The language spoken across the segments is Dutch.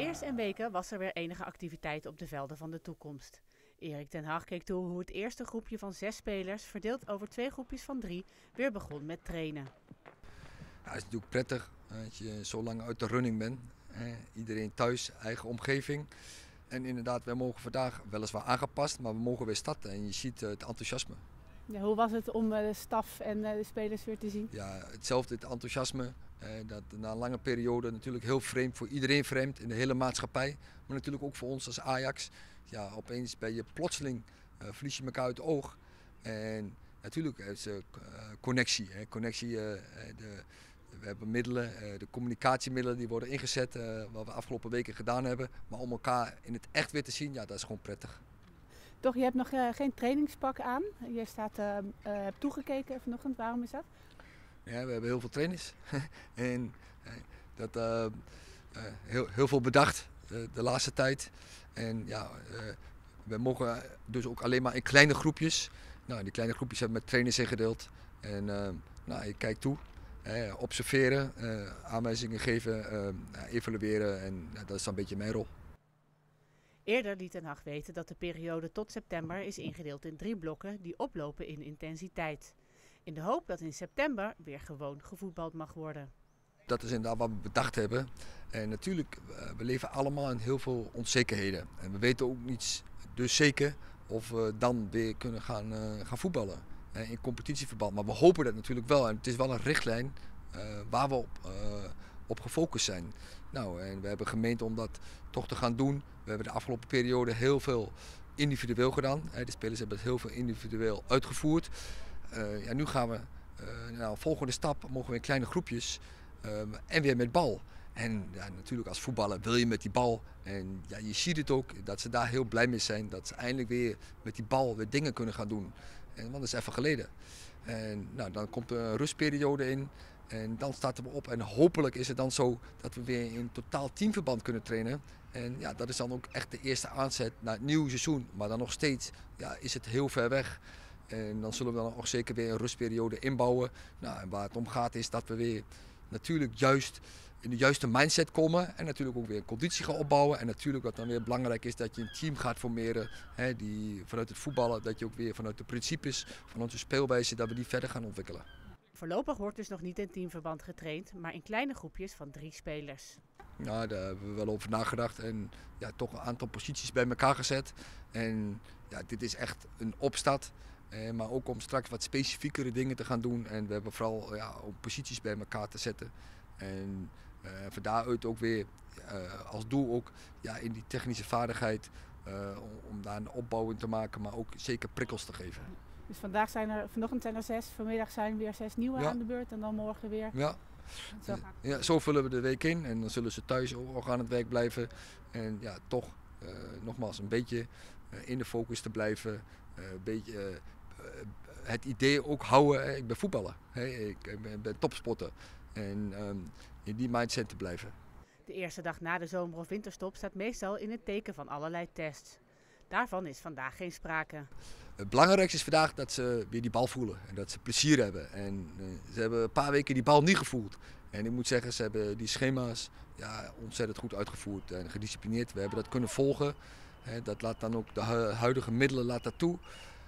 Eerst en weken was er weer enige activiteit op de velden van de toekomst. Erik ten Hag keek toe hoe het eerste groepje van 6 spelers, verdeeld over 2 groepjes van 3, weer begon met trainen. Ja, het is natuurlijk prettig dat je zo lang uit de running bent. Iedereen thuis, eigen omgeving. En inderdaad, wij mogen vandaag weliswaar aangepast, maar we mogen weer starten en je ziet het enthousiasme. Ja, hoe was het om de staf en de spelers weer te zien? Ja, hetzelfde, het enthousiasme. Dat na een lange periode natuurlijk heel vreemd, voor iedereen vreemd in de hele maatschappij. Maar natuurlijk ook voor ons als Ajax. Ja, opeens ben je plotseling, verlies je elkaar uit het oog. En natuurlijk is connectie. We hebben middelen, de communicatiemiddelen die worden ingezet, wat we afgelopen weken gedaan hebben. Maar om elkaar in het echt weer te zien, ja, dat is gewoon prettig. Toch, je hebt nog geen trainingspak aan. Je hebt toegekeken vanochtend. Waarom is dat? Ja, we hebben heel veel trainers. En heel veel bedacht de laatste tijd. En ja, we mogen dus ook alleen maar in kleine groepjes. Nou, die kleine groepjes hebben met trainers ingedeeld. En je kijkt toe. Observeren, aanwijzingen geven, evalueren en dat is dan een beetje mijn rol. Eerder liet Ten Hag weten dat de periode tot september is ingedeeld in 3 blokken die oplopen in intensiteit. In de hoop dat in september weer gewoon gevoetbald mag worden. Dat is inderdaad wat we bedacht hebben. En natuurlijk, we leven allemaal in heel veel onzekerheden. En we weten ook niet dus zeker of we dan weer kunnen gaan voetballen. In competitieverband. Maar we hopen dat natuurlijk wel. En het is wel een richtlijn waar we op gefocust zijn. Nou, en we hebben gemeend om dat toch te gaan doen. We hebben de afgelopen periode heel veel individueel gedaan. De spelers hebben het heel veel individueel uitgevoerd. Nu gaan we, volgende stap mogen we in kleine groepjes en weer met bal. En ja, natuurlijk als voetballer wil je met die bal. En ja, je ziet het ook dat ze daar heel blij mee zijn. Dat ze eindelijk weer met die bal weer dingen kunnen gaan doen. Want dat is even geleden. En dan komt er een rustperiode in. En dan starten we op. En hopelijk is het dan zo dat we weer in totaal teamverband kunnen trainen. En ja, dat is dan ook echt de eerste aanzet naar het nieuwe seizoen. Maar dan nog steeds is het heel ver weg. En dan zullen we dan ook zeker weer een rustperiode inbouwen. En waar het om gaat is dat we weer natuurlijk juist in de juiste mindset komen. En natuurlijk ook weer een conditie gaan opbouwen. En natuurlijk wat dan weer belangrijk is dat je een team gaat formeren. Die vanuit het voetballen, dat je ook weer vanuit de principes, vanuit de speelwijze, dat we die verder gaan ontwikkelen. Voorlopig wordt dus nog niet in teamverband getraind, maar in kleine groepjes van 3 spelers. Nou, daar hebben we wel over nagedacht en toch een aantal posities bij elkaar gezet. En dit is echt een opstart. Maar ook om straks wat specifiekere dingen te gaan doen. En we hebben vooral om posities bij elkaar te zetten. En van daaruit ook weer als doel ook in die technische vaardigheid om daar een opbouw in te maken, maar ook zeker prikkels te geven. Dus vanochtend zijn er 6, vanmiddag zijn weer 6 nieuwe aan de beurt en dan morgen weer. Ja. Zo vullen we de week in en dan zullen ze thuis ook aan het werk blijven. En toch nogmaals een beetje in de focus te blijven. Een beetje het idee ook houden, ik ben voetballer, ik ben topsporter. En in die mindset te blijven. De eerste dag na de zomer- of winterstop staat meestal in het teken van allerlei tests. Daarvan is vandaag geen sprake. Het belangrijkste is vandaag dat ze weer die bal voelen en dat ze plezier hebben. En ze hebben een paar weken die bal niet gevoeld. En ik moet zeggen, ze hebben die schema's ontzettend goed uitgevoerd en gedisciplineerd. We hebben dat kunnen volgen. Dat laat dan ook de huidige middelen laat dat toe.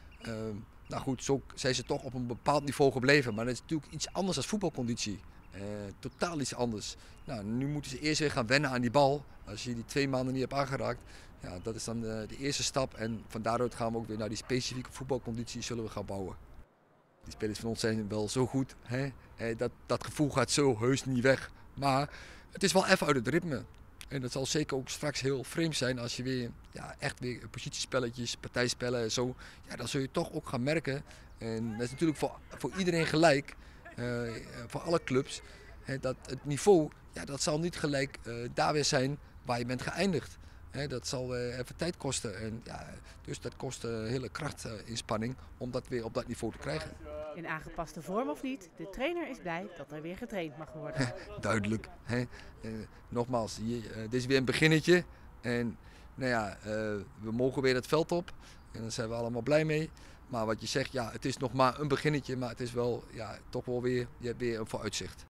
Zo zijn ze toch op een bepaald niveau gebleven. Maar dat is natuurlijk iets anders dan voetbalconditie. Totaal iets anders. Nu moeten ze eerst weer gaan wennen aan die bal. Als je die 2 maanden niet hebt aangeraakt, dat is dan de eerste stap. En van daaruit gaan we ook weer naar die specifieke voetbalconditie zullen we gaan bouwen. Die spelers van ons zijn wel zo goed. Dat gevoel gaat zo heus niet weg. Maar het is wel even uit het ritme. En dat zal zeker ook straks heel vreemd zijn als je weer echt weer positiespelletjes, partijspellen en zo. Dan zul je toch ook gaan merken. En dat is natuurlijk voor iedereen gelijk. Voor alle clubs. Dat het niveau, dat zal niet gelijk daar weer zijn waar je bent geëindigd. Dat zal even tijd kosten. En, dus dat kost een hele krachtinspanning om dat weer op dat niveau te krijgen. In aangepaste vorm of niet, de trainer is blij dat er weer getraind mag worden. Duidelijk. Nogmaals, dit is weer een beginnetje. En we mogen weer het veld op. En daar zijn we allemaal blij mee. Maar wat je zegt, het is nog maar een beginnetje, maar het is wel toch wel weer, je hebt weer een vooruitzicht.